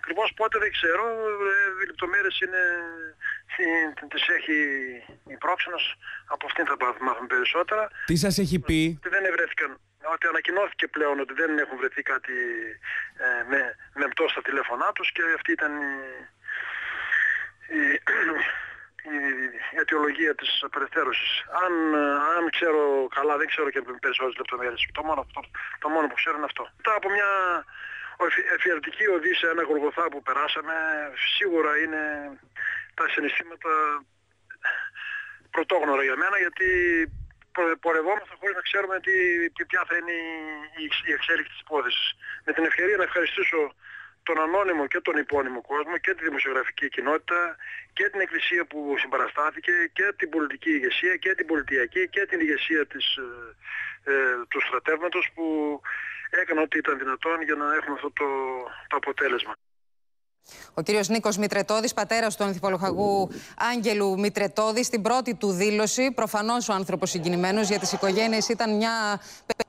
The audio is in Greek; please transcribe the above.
Ακριβώς πότε δεν ξέρω, οι λεπτομέρειες τις έχει η πρόξενος, από αυτήν θα μάθουμε περισσότερα. Τι σας έχει πει? Δεν ευρέθηκαν, ότι ανακοινώθηκε πλέον ότι δεν έχουν βρεθεί κάτι μεμπτό στα τηλέφωνά τους και αυτή ήταν η αιτιολογία της απελευθέρωσης. Αν ξέρω καλά, δεν ξέρω και περισσότερες λεπτομέρειες. Το μόνο που ξέρω είναι αυτό. Μετά από μια εφιαλτική οδή σε ένα Γολγοθά που περάσαμε, σίγουρα είναι τα συναισθήματα πρωτόγνωρα για μένα, γιατί πορευόμαστε χωρίς να ξέρουμε ποια θα είναι η εξέλιξη της υπόθεσης. Με την ευκαιρία να ευχαριστήσω τον ανώνυμο και τον υπόνυμο κόσμο και τη δημοσιογραφική κοινότητα και την Εκκλησία που συμπαραστάθηκε και την πολιτική ηγεσία και την πολιτιακή και την ηγεσία του στρατεύματος που έκανε ό,τι ήταν δυνατόν για να έχουμε αυτό το αποτέλεσμα. Ο κύριος Νίκος Μητρετώδης, πατέρας του ανθιπολοχαγού Άγγελου Μητρετώδη, στην πρώτη του δήλωση, προφανώς ο άνθρωπος συγκινημένος, για τις οικογένειες ήταν μια